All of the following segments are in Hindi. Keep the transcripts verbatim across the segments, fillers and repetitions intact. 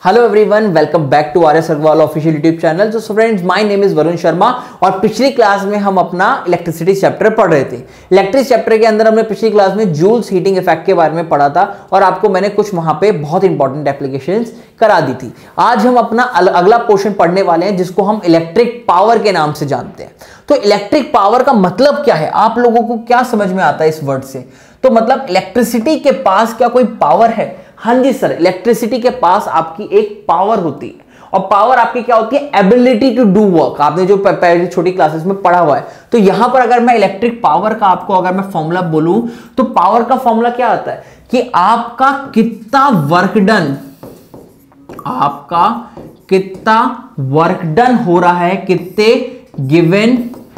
Hello everyone, welcome back to R S Agarwal official YouTube channel. तो friends, my name is Varun Sharma और पिछली क्लास में हम अपना इलेक्ट्रिसिटी चैप्टर पढ़ रहे थे। इलेक्ट्रिक चैप्टर के अंदर हमने पिछली क्लास में जूल्स हीटिंग इफेक्ट के बारे में पढ़ा था और आपको मैंने कुछ वहां पे बहुत इंपॉर्टेंट एप्लीकेशंस करा दी थी। आज हम अपना अगला पोर्शन पढ़ने वाले हैं जिसको हम इलेक्ट्रिक पावर के नाम से जानते हैं। तो इलेक्ट्रिक पावर का मतलब क्या है, आप लोगों को क्या समझ में आता है इस वर्ड से? तो मतलब इलेक्ट्रिसिटी के पास क्या कोई पावर है? हाँ जी सर, इलेक्ट्रिसिटी के पास आपकी एक पावर होती है और पावर आपकी क्या होती है? Ability to do work. आपने जो पहले छोटी क्लासेस में पढ़ा हुआ है। तो यहां पर अगर मैं इलेक्ट्रिक पावर का आपको अगर मैं फॉर्मूला बोलूं तो पावर का फॉर्मूला क्या आता है कि आपका कितना वर्क डन आपका कितना वर्क डन हो रहा है कितने गिवन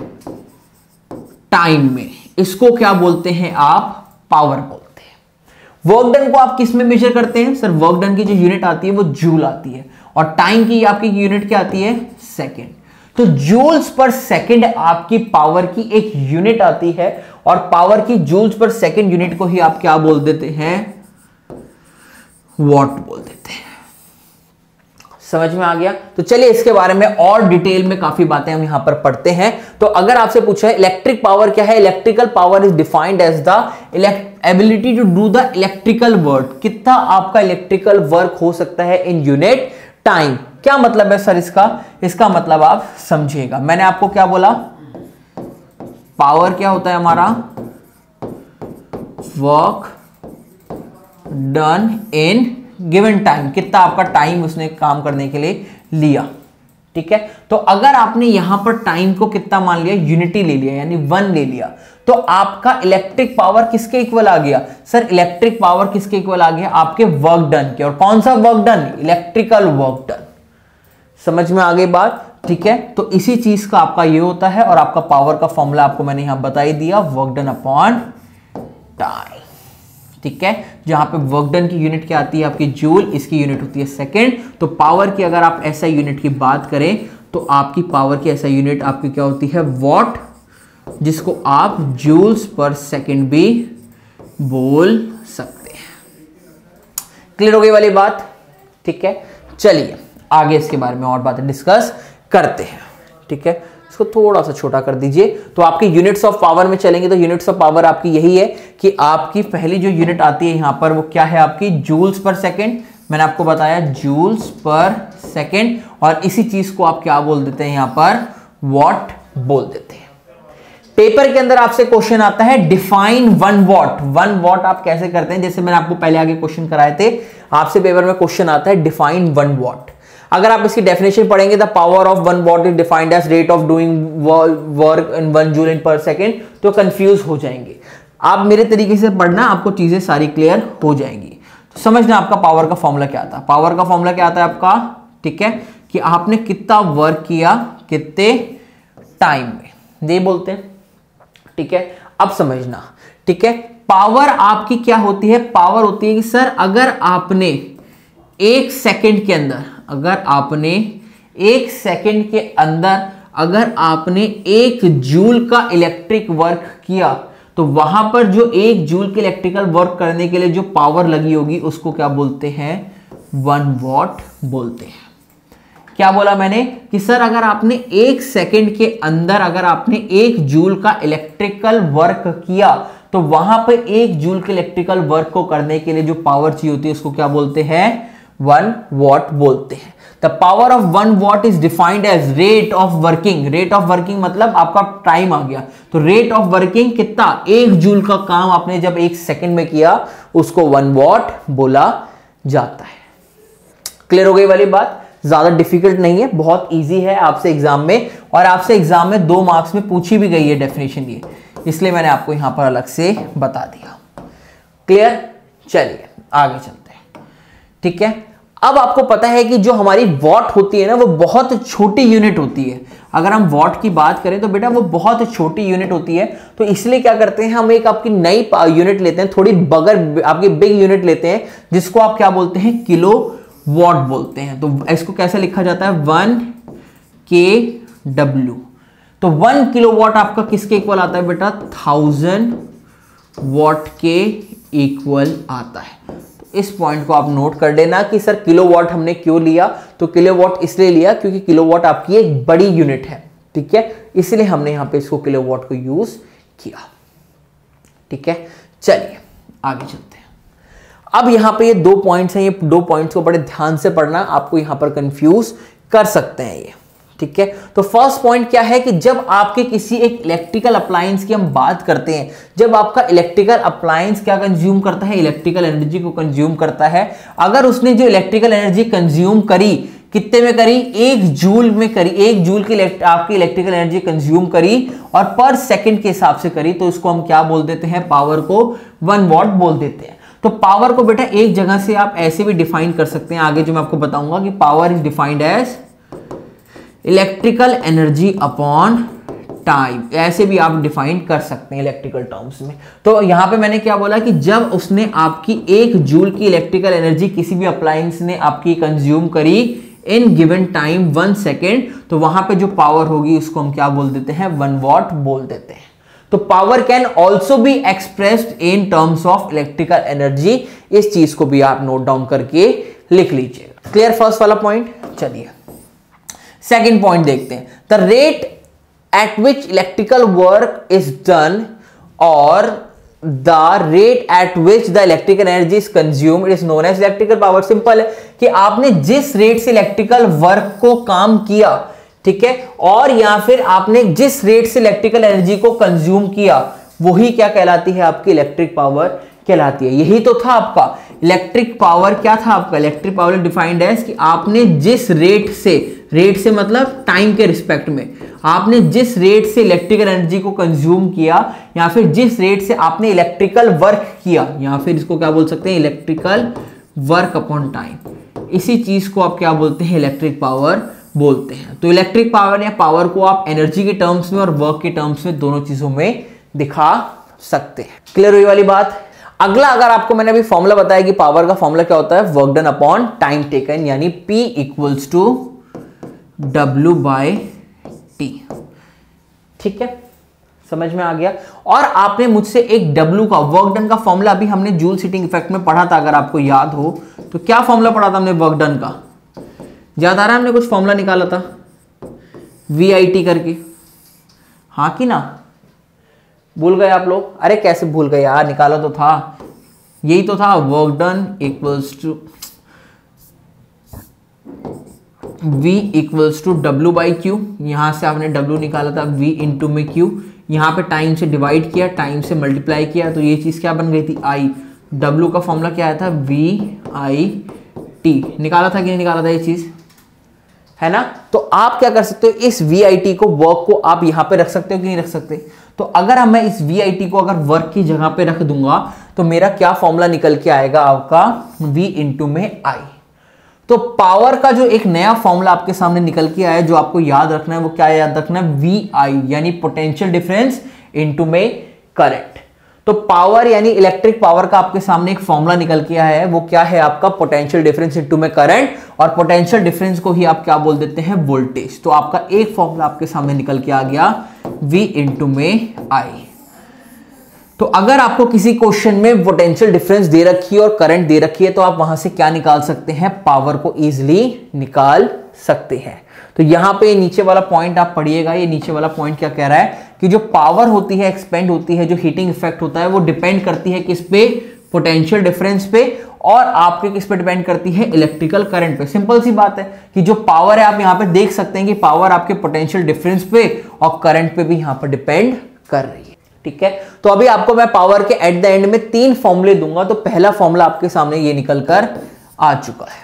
टाइम में, इसको क्या बोलते हैं आप? पावर बोलते हैं। वर्क डन को आप किस में मेजर करते हैं? सर, वर्क डन की जो यूनिट आती है वो जूल आती है और टाइम की आपकी यूनिट क्या आती है? सेकेंड। तो जूल्स पर सेकेंड आपकी पावर की एक यूनिट आती है और पावर की जूल्स पर सेकेंड यूनिट को ही आप क्या बोल देते हैं? वॉट बोल देते हैं। समझ में आ गया? तो चलिए इसके बारे में और डिटेल में काफी बातें हम यहां पर पढ़ते हैं। तो अगर आपसे पूछा है इलेक्ट्रिक पावर क्या है, electrical power is defined as the ability to do the electrical work. कितना आपका इलेक्ट्रिकल वर्क हो सकता है इन यूनिट टाइम। क्या मतलब है सर इसका? इसका मतलब आप समझिएगा। मैंने आपको क्या बोला? पावर क्या होता है हमारा? Work done in given time. कितना आपका टाइम उसने काम करने के लिए लिया। ठीक है, तो अगर आपने यहां पर टाइम को कितना मान लिया? यूनिटी ले लिया, यानी वन ले लिया, तो आपका इलेक्ट्रिक पावर किसके इक्वल आ गया? सर, इलेक्ट्रिक पावर किसके इक्वल आ गया? आपके वर्क डन के। और कौन सा work done? Electrical work done. समझ में आ गई बात? ठीक है, तो इसी चीज का आपका ये होता है और आपका पावर का फॉर्मूला आपको मैंने यहां बता ही दिया, वर्क डन अपॉन टाइम। ठीक है, जहां पे वर्क डन की यूनिट क्या आती है आपकी? जूल, इसकी यूनिट होती है सेकेंड। तो पावर की अगर आप ऐसा यूनिट की बात करें तो आपकी पावर की ऐसा यूनिट आपकी क्या होती है? वॉट, जिसको आप जूल्स पर सेकेंड भी बोल सकते हैं। क्लियर हो गई वाली बात? ठीक है, चलिए आगे इसके बारे में और बातें डिस्कस करते हैं। ठीक है, इसको थोड़ा सा छोटा कर दीजिए। तो आपकी यूनिट्स ऑफ पावर में चलेंगे तो यूनिट्स ऑफ पावर आपकी यही है कि आपकी पहली जो यूनिट आती है यहां पर वो क्या है आपकी? Joules per second. मैंने आपको बताया जूल्स पर सेकेंड और इसी चीज को आप क्या बोल देते हैं यहां पर? वॉट बोल देते हैं। पेपर के अंदर आपसे क्वेश्चन आता है define one watt. One watt आप कैसे करते हैं? जैसे मैंने आपको पहले आगे क्वेश्चन कराए थे, आपसे पेपर में क्वेश्चन आता है डिफाइन वन वॉट। अगर आप इसकी डेफिनेशन पढ़ेंगे, the power of one watt is defined as rate of doing work in one joule in per second, तो कंफ्यूज हो जाएंगे। आप मेरे तरीके से पढ़ना, आपको चीजें सारी क्लियर हो जाएंगी। तो समझना आपका पावर का फॉर्मूला क्या आता है। पावर का फॉर्मूला क्या आता है आपका? ठीक है, कि आपने कितना वर्क किया कितने टाइम में, ये बोलते हैं। ठीक है, अब समझना। ठीक है, पावर आपकी क्या होती है? पावर होती है कि सर अगर आपने एक सेकेंड के अंदर अगर आपने एक सेकेंड के अंदर अगर आपने एक जूल का इलेक्ट्रिक वर्क किया तो वहां पर जो एक जूल के इलेक्ट्रिकल वर्क करने के लिए जो पावर लगी होगी उसको क्या बोलते हैं? वन वॉट बोलते हैं। क्या बोला मैंने? कि सर अगर आपने एक सेकेंड के अंदर अगर आपने एक जूल का इलेक्ट्रिकल वर्क किया तो वहां पर एक जूल के इलेक्ट्रिकल वर्क को करने के लिए जो पावर चाहिए होती है उसको क्या बोलते हैं? वन वॉट बोलते हैं। The power of one watt is defined as rate of working. Rate of working मतलब आपका टाइम आ गया, तो रेट ऑफ वर्किंग कितना? एक जूल का काम आपने जब एक सेकंड में किया उसको वन वॉट बोला जाता है। क्लियर हो गई वाली बात? ज्यादा डिफिकल्ट नहीं है, बहुत इजी है आपसे एग्जाम में, और आपसे एग्जाम में दो मार्क्स में पूछी भी गई है डेफिनेशन ये, इसलिए मैंने आपको यहां पर अलग से बता दिया। क्लियर? चलिए आगे चलते हैं। ठीक है, अब आपको पता है कि जो हमारी वॉट होती है ना वो बहुत छोटी यूनिट होती है। अगर हम वॉट की बात करें तो बेटा वो बहुत छोटी यूनिट होती है। तो इसलिए क्या करते हैं, हम एक आपकी नई यूनिट लेते हैं, थोड़ी बगर आपकी बिग यूनिट लेते हैं जिसको आप क्या बोलते हैं? किलो वॉट बोलते हैं। तो इसको कैसे लिखा जाता है? वन के डब्ल्यू। तो वन किलो वॉट आपका किसके इक्वल आता है बेटा? थाउजेंड वॉट के इक्वल आता है। इस पॉइंट को आप नोट कर लेना कि सर किलोवाट हमने क्यों लिया, तो किलोवाट इसलिए लिया क्योंकि किलोवाट आपकी एक बड़ी यूनिट है, ठीक है, इसलिए हमने यहां पे इसको किलोवाट को यूज किया, ठीक है। चलिए आगे चलते हैं। अब यहां पे ये दो पॉइंट्स हैं, ये दो पॉइंट्स को बड़े ध्यान से पढ़ना, आपको यहां पर कंफ्यूज कर सकते हैं ये, ठीक है। तो फर्स्ट पॉइंट क्या है कि जब आपके किसी एक इलेक्ट्रिकल अप्लायंस की हम बात करते हैं, जब आपका इलेक्ट्रिकल अप्लायंस क्या कंज्यूम करता है, इलेक्ट्रिकल एनर्जी को कंज्यूम करता है, अगर उसने जो इलेक्ट्रिकल एनर्जी कंज्यूम करी, कितने में करी, एक जूल में करी, एक जूल की आपकी इलेक्ट्रिकल एनर्जी कंज्यूम करी और पर सेकंड के हिसाब से करी, तो इसको हम क्या बोल देते हैं, पावर को वन वॉट बोल देते हैं। तो पावर को बेटा एक जगह से आप ऐसे भी डिफाइन कर सकते हैं, आगे जो मैं आपको बताऊंगा कि power is defined as electrical energy upon time, ऐसे भी आप डिफाइन कर सकते हैं इलेक्ट्रिकल टर्म्स में। तो यहां पे मैंने क्या बोला कि जब उसने आपकी एक जूल की इलेक्ट्रिकल एनर्जी किसी भी अप्लायंस ने आपकी कंज्यूम करी in given time one second, तो वहां पे जो पावर होगी उसको हम क्या बोल देते हैं, वन वॉट बोल देते हैं। तो power can also be expressed in terms of electrical energy, इस चीज को भी आप नोट डाउन करके लिख लीजिएगा। क्लियर फर्स्ट वाला पॉइंट। चलिए सेकेंड पॉइंट देखते हैं। The rate at which electrical work is done और the rate at which the electrical energy is consumed is known as electrical power. Simple है कि आपने जिस रेट से इलेक्ट्रिकल वर्क को काम किया, ठीक है, और या फिर आपने जिस रेट से इलेक्ट्रिकल एनर्जी को कंज्यूम किया, वही क्या कहलाती है, आपकी इलेक्ट्रिक पावर कहलाती है। यही तो था आपका इलेक्ट्रिक पावर, क्या था आपका इलेक्ट्रिक पावर डिफाइंड एज कि आपने जिस रेट से, रेट से मतलब टाइम के रिस्पेक्ट में, आपने जिस रेट से इलेक्ट्रिकल एनर्जी को कंज्यूम किया या फिर जिस रेट से आपने इलेक्ट्रिकल वर्क किया, या फिर इसको क्या बोल सकते हैं, इलेक्ट्रिकल वर्क अपॉन टाइम, इसी चीज को आप क्या बोलते हैं, इलेक्ट्रिक पावर बोलते हैं। तो इलेक्ट्रिक पावर या पावर को आप एनर्जी के टर्म्स में और वर्क के टर्म्स में दोनों चीजों में दिखा सकते हैं। क्लियर हुई वाली बात। अगला, अगर आपको मैंने अभी फॉर्मूला बताया कि पावर का फॉर्मूला क्या होता है, work done upon time taken, यानी P equals to W by T, ठीक है, समझ में आ गया। और आपने मुझसे एक W का वर्क डन का फॉर्मूला अभी हमने जूल सीटिंग इफेक्ट में पढ़ा था, अगर आपको याद हो तो क्या फॉर्मूला पढ़ा था हमने वर्क डन का, याद आ रहा है, हमने कुछ फॉर्मूला निकाला था वी आई टी करके, हाँ कि ना, भूल गए आप लोग? अरे कैसे भूल गए यार, निकाला तो था, यही तो था, work done equals to V equals to W by Q, यहां से आपने W निकाला था V इंटू में Q, यहां पे टाइम से डिवाइड किया, टाइम से मल्टीप्लाई किया, तो ये चीज क्या बन गई थी, I। W का फॉर्मूला क्या आया था, V I T, निकाला था कि नहीं निकाला था ये चीज, है ना। तो आप क्या कर सकते हो, इस V I T को, वर्क को आप यहां पे रख सकते हो कि नहीं रख सकते। तो अगर मैं इस V I T को अगर वर्क की जगह पे रख दूंगा तो मेरा क्या फॉर्मूला निकल के आएगा आपका, V इंटू में I। तो पावर का जो एक नया फॉर्मूला आपके सामने निकल के आया, जो आपको याद रखना है, वो क्या याद रखना है, V I, यानी पोटेंशियल डिफरेंस इंटू में करंट। तो पावर यानी इलेक्ट्रिक पावर का आपके सामने एक फॉर्मूला निकल के आया है, वो क्या है आपका, पोटेंशियल डिफरेंस इनटू में करंट, और पोटेंशियल डिफरेंस को ही आप क्या बोल देते हैं, वोल्टेज। तो आपका एक फॉर्मूला आपके सामने निकल के आ गया, V इंटू में I। तो अगर आपको किसी क्वेश्चन में पोटेंशियल डिफरेंस दे रखी है और करंट दे रखी है, तो आप वहां से क्या निकाल सकते हैं, पावर को इजिली निकाल सकते हैं। तो यहां पे नीचे वाला पॉइंट आप पढ़िएगा, ये नीचे वाला पॉइंट क्या कह रहा है कि जो पावर होती है, एक्सपेंड होती है, जो हीटिंग इफेक्ट होता है, वो डिपेंड करती है किस पे, पोटेंशियल डिफरेंस पे, और आपके किस पे डिपेंड करती है, इलेक्ट्रिकल करंट पे। सिंपल सी बात है कि जो पावर है, आप यहां पे देख सकते हैं कि पावर आपके पोटेंशियल डिफरेंस पे और करंट पे भी यहां पर डिपेंड कर रही है, ठीक है। तो अभी आपको मैं पावर के एट द एंड में तीन फॉर्मूले दूंगा, तो पहला फॉर्मूला आपके सामने ये निकल कर आ चुका है।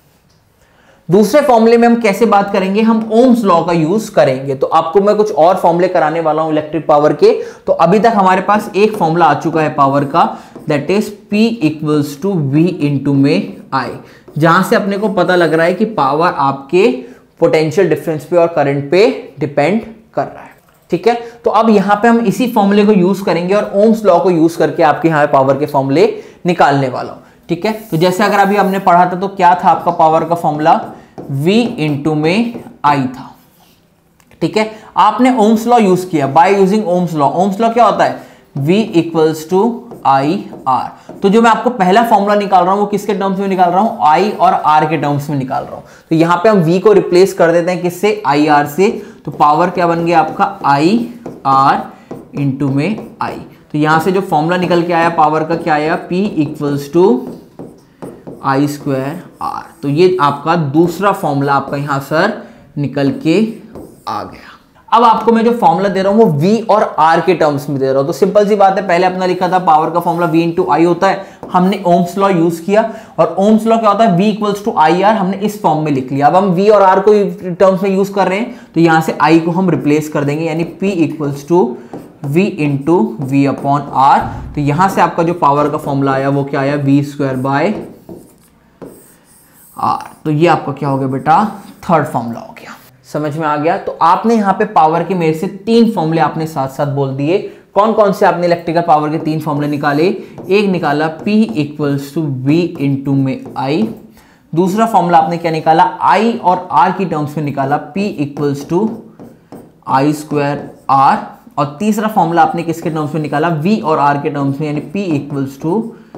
दूसरे फॉर्मूले में हम कैसे बात करेंगे, हम ओम्स लॉ का यूज करेंगे। तो आपको मैं कुछ और फॉर्मूले कराने वाला हूं इलेक्ट्रिक पावर के। तो अभी तक हमारे पास एक फॉर्मूला आ चुका है पावर का, that is P equals to V into में I, जहां से अपने को पता लग रहा है कि पावर आपके पोटेंशियल डिफरेंस पे और करंट पे डिपेंड कर रहा है, ठीक है। तो अब यहां पे हम इसी फॉर्मूले को यूज करेंगे और ओम्स लॉ को यूज करके आपके यहां पावर के फॉर्मूले निकालने वाला हूं, ठीक है। तो जैसे अगर अभी हमने पढ़ा था, तो क्या था आपका पावर का फॉर्मूला, V इंटू में I था, ठीक है। आपने ओम्स लॉ यूज किया, by using Ohm's law. Ohm's law क्या होता है, V equals to I R. तो जो मैं आपको पहला फॉर्मूला निकाल रहा हूं वो किसके टर्म्स में निकाल रहा हूं, आई और आर के टर्म्स में निकाल रहा हूं। तो यहां पे हम v को रिप्लेस कर देते हैं किससे, आई आर से। तो पावर क्या बन गया आपका, आई आर इंटू में आई। तो यहां से जो फॉर्मूला निकल के आया पावर का क्या आया, p equals to I square R. तो ये आपका दूसरा फॉर्मूला आपका यहां सर निकल के आ गया। अब आपको मैं जो फॉर्मूला दे रहा हूं वो v और r के टर्म्स में दे रहा हूं। तो सिंपल सी बात है, पहले अपना लिखा था पावर का फॉर्मूला v इंटू आई होता है, हमने ओम्स लॉ यूज किया और ओम्स लॉ क्या होता है, v equals to I R, हमने इस फॉर्म में लिख लिया। अब हम v और r को टर्म्स में यूज कर रहे हैं तो यहां से i को हम रिप्लेस कर देंगे, यानी p equals to v into V upon R. तो यहां से आपका जो पावर का फॉर्मूला आया वो क्या आया, वी स्क्वायर बाय आर। तो ये आपका क्या हो गया बेटा, थर्ड फॉर्मूला हो गया। समझ में आ गया। तो आपने यहाँ पे पावर के मेरे से तीन फॉर्मूले आपने साथ साथ बोल दिए। कौन कौन से आपने इलेक्ट्रिकल पावर के तीन फॉर्मूले निकाले, एक निकाला P equals to V into में I, दूसरा फॉर्मूला आपने क्या निकाला, I और R की टर्म्स में निकाला P equals to I square R, और तीसरा फॉर्मूला आपने किसके टर्म्स में निकाला, V और R के टर्म्स में, यानी P equals to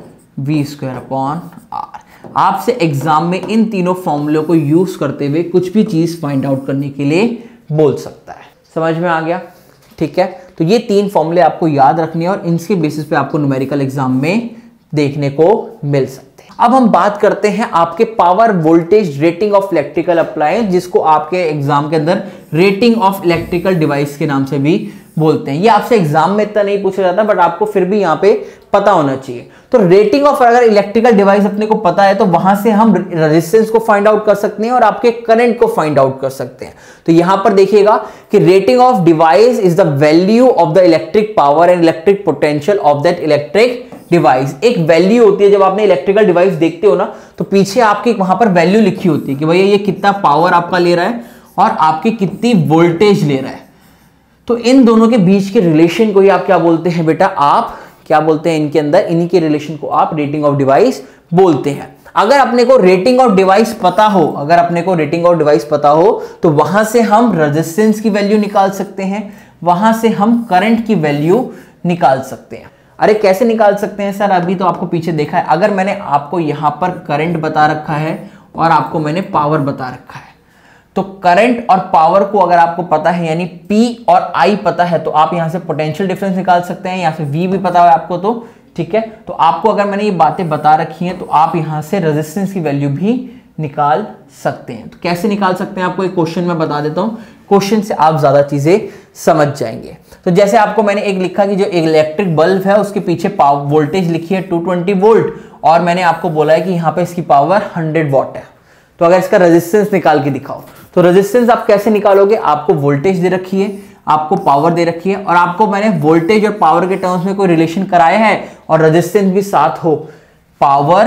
V square upon R. आपसे एग्जाम में इन तीनों फॉर्मूलों को यूज करते हुए कुछ भी चीज फाइंड आउट करने के लिए बोल सकता है। समझ में आ गया, ठीक है। तो ये तीन फॉर्मूले आपको याद रखने हैं और इनके बेसिस पे आपको न्यूमेरिकल एग्जाम में देखने को मिल सकते हैं। अब हम बात करते हैं आपके power voltage rating of electrical appliance, जिसको आपके एग्जाम के अंदर रेटिंग ऑफ इलेक्ट्रिकल डिवाइस के नाम से भी बोलते हैं। ये आपसे एग्जाम में इतना नहीं पूछा जाता, बट आपको फिर भी यहाँ पे पता होना चाहिए। तो रेटिंग ऑफ अगर इलेक्ट्रिकल डिवाइस अपने को पता है तो वहां से हम रेजिस्टेंस को फाइंड आउट कर सकते हैं और आपके करंट को फाइंड आउट कर सकते हैं। तो यहां पर देखिएगा कि rating of device is the value of the electric power and electric potential of that electric device. एक वैल्यू होती है, जब आपने इलेक्ट्रिकल डिवाइस देखते हो ना तो पीछे आपकी वहां पर वैल्यू लिखी होती है कि भैया ये कितना पावर आपका ले रहा है और आपकी कितनी वोल्टेज ले रहा है। तो इन दोनों के बीच के रिलेशन को ही आप क्या बोलते हैं बेटा, आप क्या बोलते हैं, इनके अंदर इन्हीं के रिलेशन को आप रेटिंग ऑफ डिवाइस बोलते हैं। अगर अपने को रेटिंग ऑफ डिवाइस पता हो अगर अपने को रेटिंग ऑफ डिवाइस पता हो तो वहां से हम रेजिस्टेंस की वैल्यू निकाल सकते हैं, वहां से हम करंट की वैल्यू निकाल सकते हैं। अरे कैसे निकाल सकते हैं सर, अभी तो आपको पीछे देखा है। अगर मैंने आपको यहां पर करंट बता रखा है और आपको मैंने पावर बता रखा है, तो करंट और पावर को अगर आपको पता है, यानी P और I पता है, तो आप यहां से पोटेंशियल डिफरेंस निकाल सकते हैं। यहां से V भी पता है आपको, तो ठीक है। तो आपको अगर मैंने ये बातें बता रखी हैं तो आप यहां से रेजिस्टेंस की वैल्यू भी निकाल सकते हैं। तो कैसे निकाल सकते हैं आपको एक क्वेश्चन में बता देता हूं, क्वेश्चन से आप ज्यादा चीजें समझ जाएंगे। तो जैसे आपको मैंने एक लिखा कि जो इलेक्ट्रिक बल्ब है उसके पीछे पावर वोल्टेज लिखी है टू ट्वेंटी वोल्ट, और मैंने आपको बोला है कि यहां पे इसकी पावर हंड्रेड वॉट है। तो अगर इसका रेजिस्टेंस निकाल के दिखाओ, तो रेजिस्टेंस आप कैसे निकालोगे, आपको वोल्टेज दे रखी है, आपको पावर दे रखी है, और आपको मैंने वोल्टेज और पावर के टर्म्स में कोई रिलेशन कराया है और रेजिस्टेंस भी साथ हो। पावर,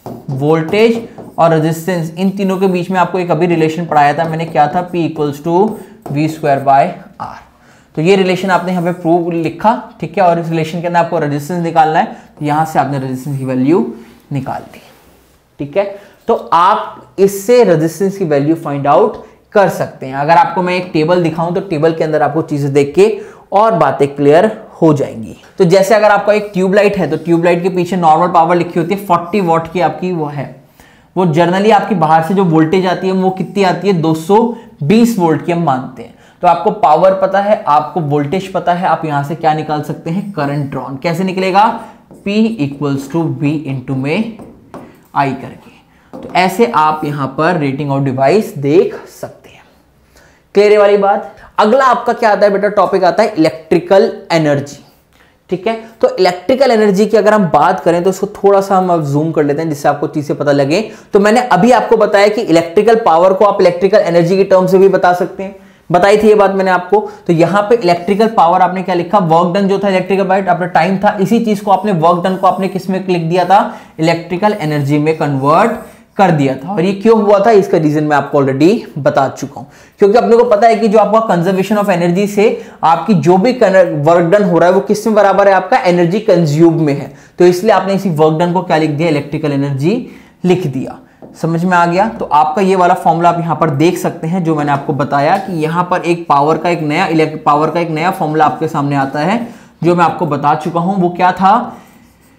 वोल्टेज और रेजिस्टेंस, इन तीनों के बीच में आपको एक अभी रिलेशन पढ़ाया था मैंने, क्या था, P equals to V square by R. तो ये रिलेशन आपने यहाँ पे प्रूव लिखा, ठीक है। और इस रिलेशन के अंदर आपको रेजिस्टेंस निकालना है, तो यहां से आपने रेजिस्टेंस की वैल्यू निकाल ली, ठीक है। तो आप इससे रेजिस्टेंस की वैल्यू फाइंड आउट कर सकते हैं। अगर आपको मैं एक टेबल दिखाऊं तो टेबल के अंदर आपको चीजें देख के और बातें क्लियर हो जाएंगी। तो जैसे अगर आपका एक ट्यूबलाइट है तो ट्यूबलाइट के पीछे नॉर्मल पावर लिखी होती है फोर्टी वॉट की आपकी, वो है वो जनरली आपकी बाहर से जो वोल्टेज आती है वो कितनी आती है, दो सौ बीस वोल्ट की हम मानते हैं। तो आपको पावर पता है, आपको वोल्टेज पता है, आप यहां से क्या निकाल सकते हैं, करंट ड्रॉन। कैसे निकलेगा, P equals to V into में I करके। तो ऐसे आप यहां पर रेटिंग ऑफ डिवाइस देख सकते हैं। क्लियर है वाली बात। अगला आपका क्या आता है बेटा, टॉपिक आता है इलेक्ट्रिकल एनर्जी, ठीक है। तो इलेक्ट्रिकल एनर्जी की अगर हम बात करें तो इसको थोड़ा सा हम अब जूम कर लेते हैं जिससे आपको चीजें पता लगे। तो मैंने अभी आपको बताया कि इलेक्ट्रिकल पावर को आप इलेक्ट्रिकल एनर्जी के टर्म से भी बता सकते हैं, बताई थी ये बात मैंने आपको। तो यहां पे इलेक्ट्रिकल पावर आपने क्या लिखा, वर्क डन जो था इलेक्ट्रिकल बाइट आपका टाइम था, इसी चीज को आपने वर्क डन को आपने किस में लिख दिया था, इलेक्ट्रिकल एनर्जी में कन्वर्ट कर दिया था। और ये क्यों हुआ था, इसका रीजन मैं आपको ऑलरेडी बता चुका हूं। क्योंकि अपने को पता है कि जो आपका कंजर्वेशन ऑफ एनर्जी से आपकी जो भी वर्क डन हो रहा है वो किस में बराबर है, आपका एनर्जी कंज्यूम में है। तो इसलिए आपने इसी वर्क डन को क्या लिख दिया, इलेक्ट्रिकल एनर्जी लिख दिया। समझ में आ गया। तो आपका ये वाला फॉर्मूला आप यहां पर देख सकते हैं, जो मैंने आपको बताया कि यहां पर एक पावर का एक नया इलेक्ट्रिक पावर का एक नया फॉर्मूला आपके सामने आता है, जो मैं आपको बता चुका हूं। वो क्या था,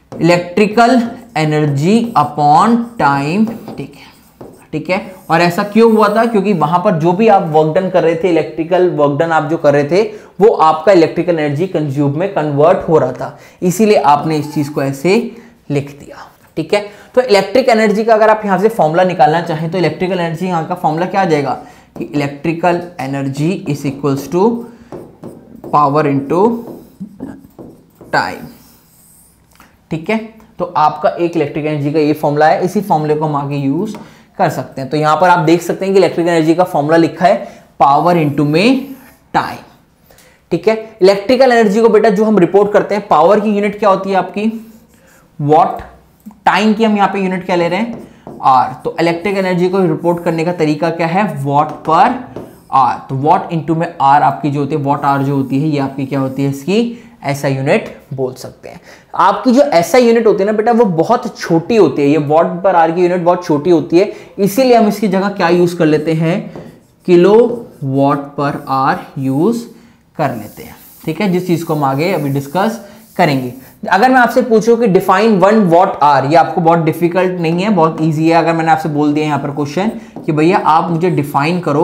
इलेक्ट्रिकल एनर्जी अपॉन टाइम, ठीक है, ठीक है। और ऐसा क्यों हुआ था? क्योंकि वहां पर जो भी आप वर्क डन कर रहे थे, इलेक्ट्रिकल वर्क डन आप जो कर रहे थे, वो आपका इलेक्ट्रिकल एनर्जी कंज्यूम में कन्वर्ट हो रहा था, इसीलिए आपने इस चीज को ऐसे लिख दिया, ठीक है। तो इलेक्ट्रिक एनर्जी का अगर आप यहां से फॉर्मूला निकालना चाहें तो इलेक्ट्रिकल एनर्जी यहां का फॉर्मूला क्या आ जाएगा कि electrical energy is equals to power into time, ठीक है। तो आपका एक इलेक्ट्रिक एनर्जी का ये फॉर्मूला है, इसी फॉर्मूले को हम आगे यूज कर सकते हैं। तो यहां पर आप देख सकते हैं कि इलेक्ट्रिक एनर्जी का फॉर्मूला लिखा है पावर इनटू में टाइम, ठीक है। इलेक्ट्रिकल एनर्जी को बेटा जो हम रिपोर्ट करते हैं, पावर की यूनिट क्या होती है आपकी वॉट, टाइम की हम यहां पे यूनिट क्या ले रहे हैं आर। तो इलेक्ट्रिक एनर्जी को रिपोर्ट करने का तरीका क्या है वॉट पर आर। तो वॉट इनटू में आर आपकी जो होती है, वॉट आर जो होती है ये आपकी क्या होती है, इसकी ऐसा यूनिट बोल सकते हैं। आपकी जो ऐसा यूनिट होती है ना बेटा वो बहुत छोटी होती है, ये वॉट पर आर की यूनिट बहुत छोटी होती है, इसीलिए हम इसकी जगह क्या यूज कर लेते हैं kilo watt per hour use कर लेते हैं, ठीक है। जिस चीज को हम आगे अभी डिस्कस करेंगे। अगर मैं आपसे पूछूं कि डिफाइन वन वॉट आर, ये आपको बहुत डिफिकल्ट नहीं है, बहुत इजी है। अगर मैंने आपसे बोल दिया यहां पर क्वेश्चन कि भैया आप मुझे डिफाइन करो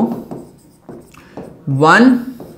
वन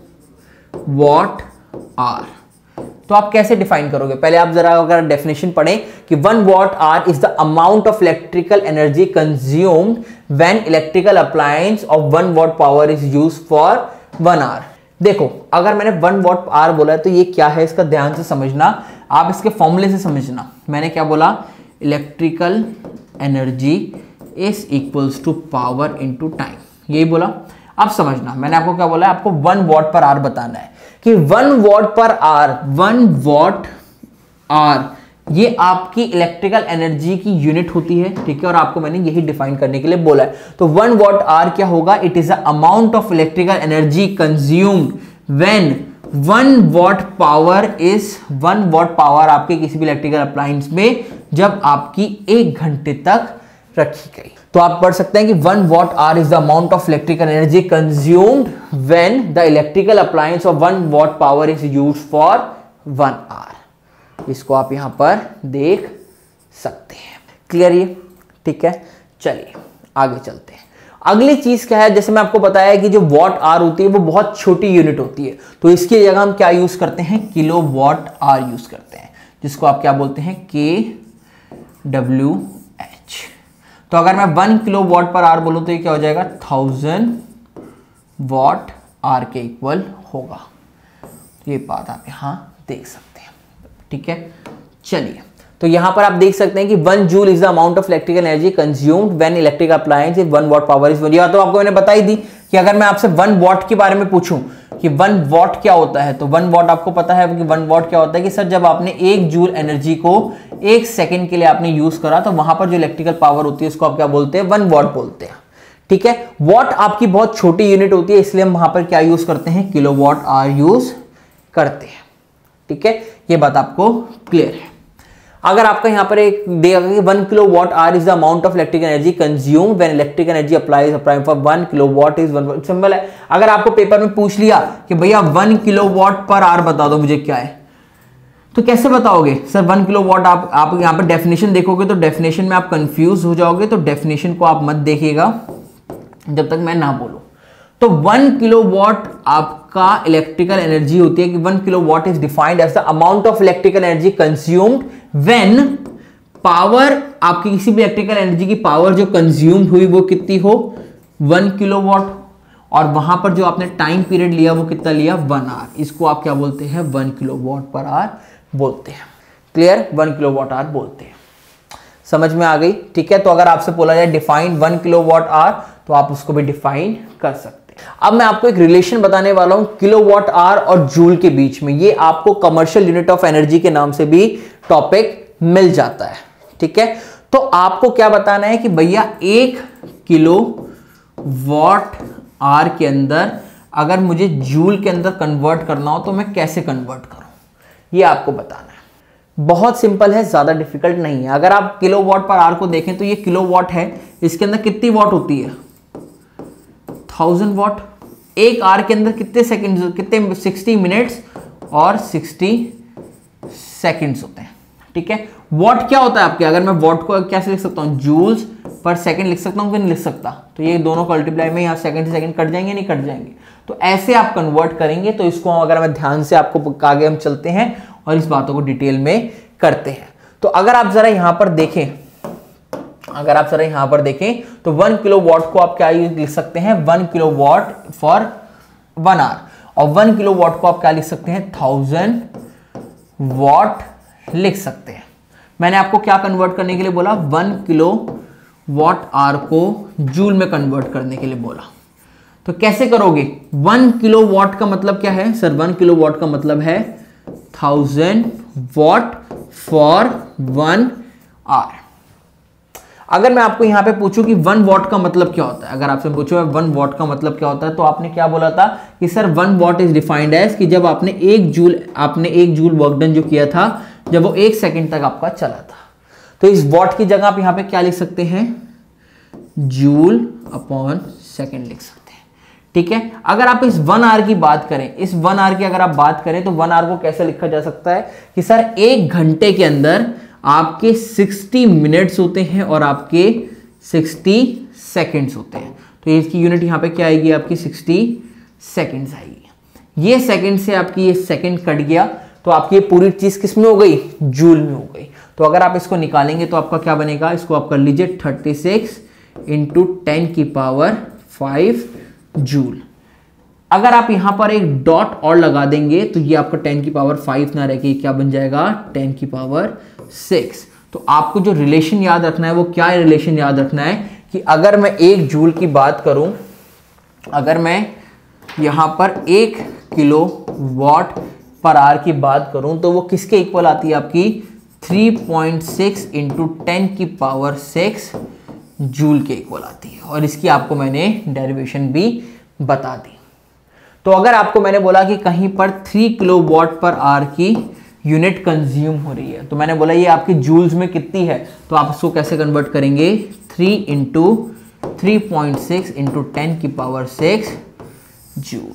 वॉट आर, तो आप कैसे डिफाइन करोगे? पहले आप जरा अगर डेफिनेशन पढ़ें कि one watt hour is the amount of electrical energy consumed when electrical appliance of one watt power is used for one hour. देखो अगर मैंने वन वॉट आर बोला है तो ये क्या है, इसका ध्यान से समझना, आप इसके फॉर्मूले से समझना। मैंने क्या बोला, electrical energy is equals to power into time, यही बोला। अब समझना, मैंने आपको क्या बोला है, आपको वन वॉट पर आर बताना है कि one watt per hour, one watt hour ये आपकी इलेक्ट्रिकल एनर्जी की यूनिट होती है, ठीक है। और आपको मैंने यही डिफाइन करने के लिए बोला है। तो वन वॉट आर क्या होगा, it is the amount of electrical energy consumed when one watt power is, one watt power आपके किसी भी इलेक्ट्रिकल अप्लायंस में जब आपकी एक घंटे तक रखी गई। तो आप पढ़ सकते हैं कि one watt hour is the amount of electrical energy consumed when the electrical appliance of one watt power is used for one hour. इसको आप यहां पर देख सकते हैं। क्लियर ये, ठीक है। चलिए आगे चलते हैं। अगली चीज क्या है, जैसे मैं आपको बताया कि जो वॉट आर होती है वो बहुत छोटी यूनिट होती है, तो इसकी जगह हम क्या यूज करते हैं, किलो वॉट आर यूज करते हैं, जिसको आप क्या बोलते हैं के डब्ल्यू एच। तो अगर मैं one kilo watt per hour बोलूं तो ये क्या हो जाएगा, थाउजेंड वॉट आर के इक्वल होगा। ये बात आप यहां देख सकते हैं, ठीक है। चलिए तो यहां पर आप देख सकते हैं कि one joule is the amount of electrical energy consumed when electric appliance if one watt power is one. या तो आपको मैंने बताई दी कि अगर मैं आपसे वन वॉट के बारे में पूछूं कि वन वॉट क्या होता है, तो वन वॉट आपको पता है कि वन वॉट क्या होता है कि सर जब आपने एक जूल एनर्जी को एक सेकेंड के लिए आपने यूज करा तो वहां पर जो इलेक्ट्रिकल पावर होती है उसको आप क्या बोलते हैं, वन वॉट बोलते हैं, ठीक है। वॉट आपकी बहुत छोटी यूनिट होती है, इसलिए हम वहां पर क्या यूज करते हैं, किलो वॉट आर यूज करते हैं, ठीक है। ये बात आपको क्लियर है। अगर आपका यहां पर एक देगा कि one kilo watt hour is the amount of electric energy consumed when electric energy applies apply for one kilo watt is one, simple है। अगर आपको पेपर में पूछ लिया कि भैया one kilo watt per hour बता दो मुझे क्या है, तो कैसे बताओगे सर वन किलो वॉट। आप आप यहां पर डेफिनेशन देखोगे तो डेफिनेशन में आप कंफ्यूज हो जाओगे, तो डेफिनेशन को आप मत देखिएगा जब तक मैं ना बोलूं। तो वन किलो वॉट आपका इलेक्ट्रिकल एनर्जी होती है कि one kilo watt is defined as the amount of electrical energy consumed when power, आपकी किसी भी इलेक्ट्रिकल एनर्जी की पावर जो कंज्यूम्ड हुई वो कितनी हो, वन किलो वॉट, और वहां पर जो आपने टाइम पीरियड लिया वो कितना लिया, वन आवर। इसको आप क्या बोलते हैं, one kilo watt per hour बोलते हैं। Clear, one kilo watt hour बोलते हैं। समझ में आ गई, ठीक है। तो अगर आपसे बोला जाए define one kilo watt hour तो आप उसको भी डिफाइन कर सकते हैं। अब मैं आपको एक रिलेशन बताने वाला हूं किलो वॉट आवर और जूल के बीच में। ये आपको कमर्शियल यूनिट ऑफ एनर्जी के नाम से भी टॉपिक मिल जाता है, ठीक है। तो आपको क्या बताना है कि भैया एक किलो वॉट आवर के अंदर अगर मुझे जूल के अंदर कन्वर्ट करना हो तो मैं कैसे कन्वर्ट करूं, ये आपको बताना है। बहुत सिंपल है, ज्यादा डिफिकल्ट नहीं है। अगर आप किलो वॉट पर आवर को देखें तो ये किलो वॉट है, इसके अंदर कितनी वॉट होती है, थाउजेंड वॉट। एक आवर के अंदर कितने सेकंड, कितने, सिक्सटी मिनट्स और सिक्सटी सेकंड्स होते हैं, ठीक है। वॉट क्या होता है आपके, अगर मैं वॉट को कैसे लिख सकता हूँ, जूल्स पर सेकंड लिख सकता हूँ कि नहीं लिख सकता, तो ये दोनों का मल्टीप्लाई में यहाँ सेकंड से सेकंड कट जाएंगे, नहीं कट जाएंगे, तो ऐसे आप कन्वर्ट करेंगे। तो इसको अगर मैं ध्यान से आपको आगे हम चलते हैं और इस बातों को डिटेल में करते हैं। तो अगर आप जरा यहां पर देखें, अगर आप जरा यहां पर देखें तो वन किलो वॉट को आप क्या लिख सकते हैं, one kilo watt for one hour, और वन किलो वॉट को आप क्या लिख सकते हैं, थाउजेंड वॉट लिख सकते हैं। मैंने आपको क्या कन्वर्ट करने के लिए बोला, वन किलो वॉट आवर को जूल में कन्वर्ट करने के लिए बोला। तो कैसे करोगे, वन किलो वॉट का मतलब क्या है सर, वन किलो वॉट का मतलब है thousand watt for one hour. अगर मैं आपको यहां पे पूछूं कि वन वॉट का मतलब क्या होता है, अगर आपसे पूछो वन वॉट का मतलब क्या होता है, तो आपने क्या बोला था कि sir one watt is defined as कि जब आपने एक जूल आपने एक जूल वर्क डन जो किया था, जब वो एक सेकंड तक आपका चला था। तो इस वॉट की जगह आप यहां पे क्या लिख सकते हैं, जूल अपॉन सेकंड लिख सकते हैं, ठीक है। अगर आप इस वन आवर की बात करें, इस वन आवर की अगर आप बात करें तो वन आवर को कैसे लिखा जा सकता है कि सर एक घंटे के अंदर आपके साठ मिनट्स होते हैं और आपके साठ सेकंड्स होते हैं। तो इसकी यूनिट यहां पे क्या आएगी, आपकी साठ सेकंड्स आएगी। ये सेकंड से आपकी ये सेकंड कट गया, तो आपकी ये पूरी चीज किस में हो गई, जूल में हो गई। तो अगर आप इसको निकालेंगे तो आपका क्या बनेगा, इसको आप कर लीजिए थर्टी सिक्स इंटू टेन की पावर फाइव जूल। अगर आप यहां पर एक डॉट और लगा देंगे तो ये आपका टेन की पावर फाइव ना रह के क्या बन जाएगा, टेन की पावर सिक्स। तो आपको जो रिलेशन याद रखना है वो क्या रिलेशन याद रखना है कि अगर मैं एक जूल की बात करूं, अगर मैं यहां पर एक किलो वॉट पर आवर की बात करूं तो वो किसके इक्वल आती है, आपकी three point six into ten की पावर सिक्स जूल के इक्वल आती है। और इसकी आपको मैंने डेरिवेशन भी बता दी। तो अगर आपको मैंने बोला कि कहीं पर three kilo watt per hour की यूनिट कंज्यूम हो रही है, तो मैंने बोला ये आपकी जूल्स में कितनी है, तो आप इसको कैसे कन्वर्ट करेंगे, three into three point six into ten की पावर सिक्स जूल।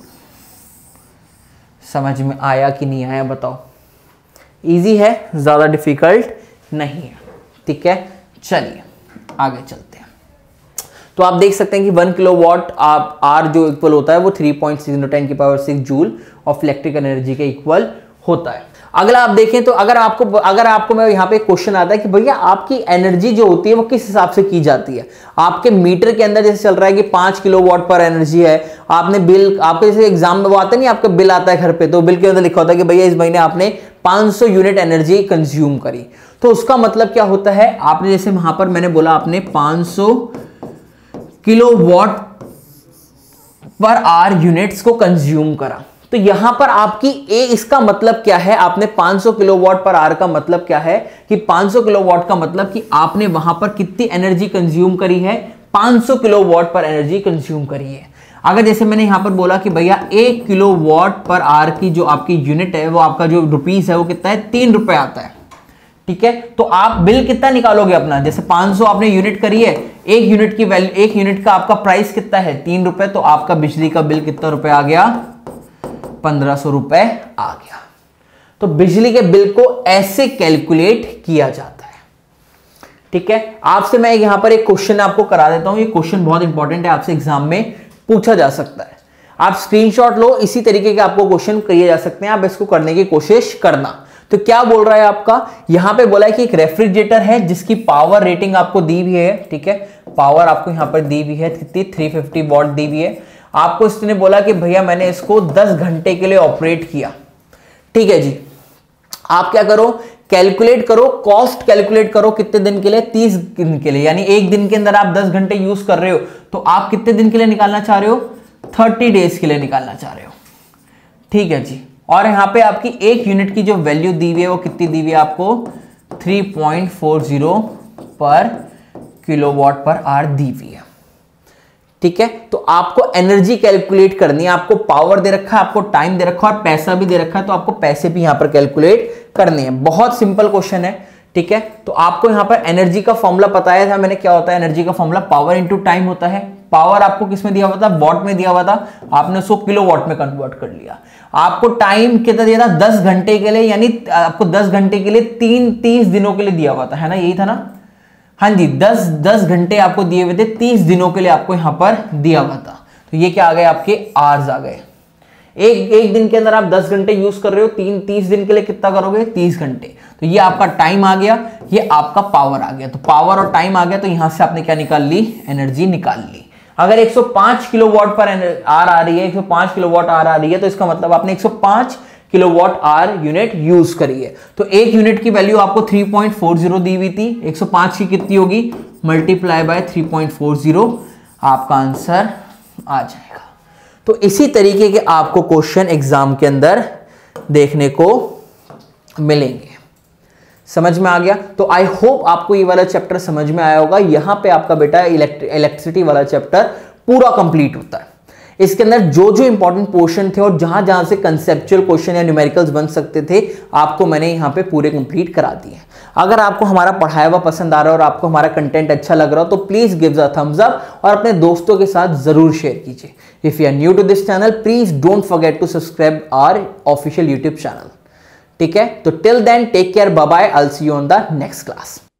समझ में आया कि नहीं आया बताओ, इजी है, ज्यादा डिफिकल्ट नहीं है, ठीक है। चलिए आगे चलते हैं। तो आप देख सकते हैं कि वन किलो वॉट आप आर जो इक्वल होता है वो three point six into ten की power six joule of electric energy के इक्वल होता है। अगला आप देखें तो अगर आपको अगर आपको मैं यहाँ पे क्वेश्चन आता है कि भैया आपकी एनर्जी जो होती है वो किस हिसाब से की जाती है, आपके मीटर के अंदर जैसे चल रहा है कि पांच किलो वॉट पर एनर्जी है, आपने बिल आपके जैसे एग्जाम में वो आता नहीं, आपका बिल आता है घर पे, तो बिल के अंदर लिखा होता है कि भैया इस महीने आपने पांच सौ यूनिट एनर्जी कंज्यूम करी। तो उसका मतलब क्या होता है, आपने जैसे वहां पर मैंने बोला आपने पांच सौ kilo watt per hour units को कंज्यूम करा, तो यहां पर आपकी ए इसका मतलब क्या है, आपने पांच सौ किलोवाट पर आवर का मतलब क्या है कि पांच सौ किलोवाट का मतलब कि आपने वहां पर कितनी एनर्जी कंज्यूम करी है, पांच सौ किलोवाट पर एनर्जी कंज्यूम करी है। अगर जैसे मैंने यहां पर बोला कि भैया एक किलोवाट पर आवर की जो आपकी यूनिट है वो आपका जो रुपीस है वो कितना है, तीन रुपए आता है, ठीक है। तो आप बिल कितना निकालोगे अपना, जैसे पांच सौ आपने यूनिट करी है, एक यूनिट की वैल्यू एक यूनिट का आपका प्राइस कितना है, तीन रुपए, तो आपका बिजली का बिल कितना रुपए आ गया, पंद्रह सौ रुपए आ गया। तो बिजली के बिल को ऐसे कैलकुलेट किया जाता है, ठीक है। आपसे मैं यहां पर एक क्वेश्चन आपको करा देता हूं, ये क्वेश्चन बहुत इंपॉर्टेंट है, आपसे एग्जाम में पूछा जा सकता है। आप स्क्रीनशॉट लो, इसी तरीके के आपको क्वेश्चन किए जा सकते हैं, आप इसको करने की कोशिश करना। तो क्या बोल रहा है आपका, यहां पे बोला है कि एक रेफ्रिजरेटर है जिसकी पावर रेटिंग आपको दी हुई है, ठीक है, पावर आपको यहां पर दी हुई है कितनी, थ्री फिफ्टी वॉट दी हुई है। आपको इसने बोला कि भैया मैंने इसको दस घंटे के लिए ऑपरेट किया, ठीक है जी। आप क्या करो, कैलकुलेट करो, कॉस्ट कैलकुलेट करो, कितने दिन के लिए, तीस दिन के लिए, यानी एक दिन के अंदर आप दस घंटे यूज कर रहे हो, तो आप कितने दिन के लिए निकालना चाह रहे हो, थर्टी डेज के लिए निकालना चाह रहे हो, ठीक है जी। और यहां पे आपकी एक यूनिट की जो वैल्यू दी हुई है वो कितनी दी हुई है आपको, three point four zero per kilowatt per hour दी हुई है, ठीक है। तो आपको एनर्जी कैलकुलेट करनी है, आपको पावर दे रखा है, आपको टाइम दे रखा है और पैसा भी दे रखा है, तो आपको पैसे भी यहां पर कैलकुलेट करने हैं। बहुत सिंपल क्वेश्चन है, ठीक है। तो आपको यहां पर एनर्जी का फॉर्मूला पता है था मैंने, क्या होता है एनर्जी का फॉर्मूला, पावर इंटू टाइम होता है, पावर आपको किस में दिया हुआ था, वॉट में दिया हुआ था, आपने उसको किलो वॉट में कन्वर्ट कर लिया। आपको टाइम कितना दिया था, दस घंटे के लिए, यानी आपको दस घंटे के लिए तीन तीस दिनों के लिए दिया हुआ था, है ना, यही था ना, हाँ जी, दस दस घंटे आपको दिए हुए थे, तीस दिनों के लिए आपको यहां पर दिया हुआ था। तो ये क्या आ गए, आपके आवर्स आ गए। एक एक दिन के अंदर आप दस घंटे यूज कर रहे हो, तीन तीस दिन के लिए कितना करोगे, तीस घंटे। तो ये आपका टाइम आ गया, ये आपका पावर आ गया। तो पावर और टाइम आ गया, तो यहां से आपने क्या निकाल ली, एनर्जी निकाल ली। अगर एक सौ पाँच किलोवाट पर आर आ रही है, एक सौ पाँच किलोवाट आर आ रही है, तो इसका मतलब आपने एक सौ पाँच किलोवाट आर यूनिट यूज करी है। तो एक यूनिट की वैल्यू आपको तीन पॉइंट चार जीरो दी हुई थी, एक सौ पाँच की कितनी होगी, मल्टीप्लाई बाय तीन पॉइंट चार जीरो, आपका आंसर आ जाएगा। तो इसी तरीके के आपको क्वेश्चन एग्जाम के अंदर देखने को मिलेंगे। समझ में आ गया? तो आई होप आपको ये वाला चैप्टर समझ में आया होगा। यहां पे आपका बेटा इलेक्ट्रिसिटी वाला चैप्टर पूरा कंप्लीट होता है। इसके अंदर जो जो इंपॉर्टेंट पोर्शन थे और जहां जहां से कंसेप्चुअल क्वेश्चन या न्यूमेरिकल्स बन सकते थे, आपको मैंने यहां पे पूरे कंप्लीट करा दिए। अगर आपको हमारा पढ़ाया हुआ पसंद आ रहा है और आपको हमारा कंटेंट अच्छा लग रहा हो, तो please give a thumbs up और अपने दोस्तों के साथ जरूर शेयर कीजिए। If you are new to this channel, please don't forget to subscribe our official YouTube channel. ठीक है, तो till then take care, bye bye, I will see you on the next class.